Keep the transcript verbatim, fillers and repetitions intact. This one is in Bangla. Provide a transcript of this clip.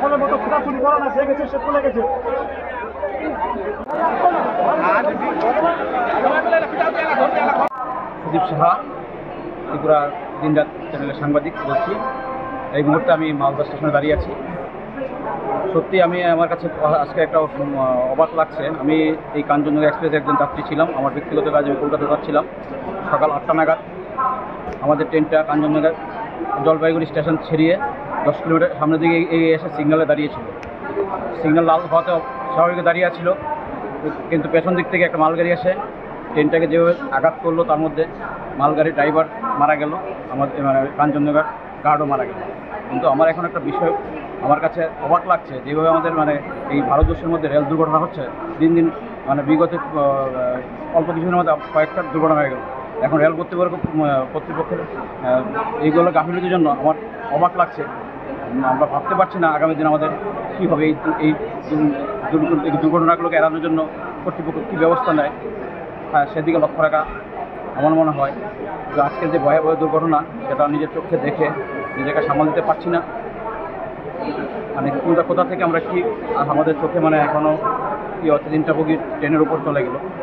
পাগলের মতো ছোটাছুটি করে না, যে গেছে সে চলে গেছে। সুদীপ সাহা, ত্রিপুরা দিনরাত চ্যানেলের সাংবাদিক বলছি। এই মুহূর্তে আমি মালদা স্টেশনে দাঁড়িয়ে আছি। সত্যি আমি আমার কাছে আজকে একটা অবাক লাগছে। আমি এই কাঞ্চনজঙ্ঘা এক্সপ্রেসে একজন যাত্রী ছিলাম। আমার ব্যক্তিগত কাজে আমি কলকাতা যাচ্ছিলাম। সকাল আটটা নাগাদ আমাদের ট্রেনটা কাঞ্চনজঙ্ঘা জলপাইগুড়ি স্টেশন ছেড়িয়ে দশ কিলোমিটার সামনের দিকে এগিয়ে এসে সিগন্যালে দাঁড়িয়েছিল। সিগন্যাল লাল হওয়াতে স্বাভাবিক দাঁড়িয়ে ছিল, কিন্তু পেছন দিক থেকে একটা মালগাড়ি এসে ট্রেনটাকে যেভাবে আঘাত করলো, তার মধ্যে মালগাড়ির ড্রাইভার মারা গেল, আমাদের মানে কাঞ্চনজঙ্ঘার গার্ডও মারা গেল। কিন্তু আমার এখন একটা বিষয় আমার কাছে অবাক লাগছে, যেভাবে আমাদের মানে এই ভারতবর্ষের মধ্যে রেল দুর্ঘটনা হচ্ছে দিন দিন, মানে বিগত অল্প কিছুদিনের মধ্যে কয়েকটা দুর্ঘটনা হয়ে গেল। এখন রেল কর্তৃপক্ষ কর্তৃপক্ষের এইগুলো গাফিলতির জন্য আমার অবাক লাগছে। আমরা ভাবতে পারছি না আগামী দিন আমাদের কী হবে। এই এই দুর্ঘটনাগুলোকে এড়ানোর জন্য কর্তৃপক্ষ কী ব্যবস্থা নেয়, হ্যাঁ সেদিকে লক্ষ্য রাখা আমার মনে হয়। যে আজকের যে ভয়াবহ দুর্ঘটনা, সেটা নিজের চোখে দেখে নিজেকে সামাল দিতে পারছি না। মানে কোনটা কোথা থেকে আমরা কি আমাদের চোখে মানে এখনও কি হচ্ছে, তিনটা বগি ট্রেনের উপর চলে গেল।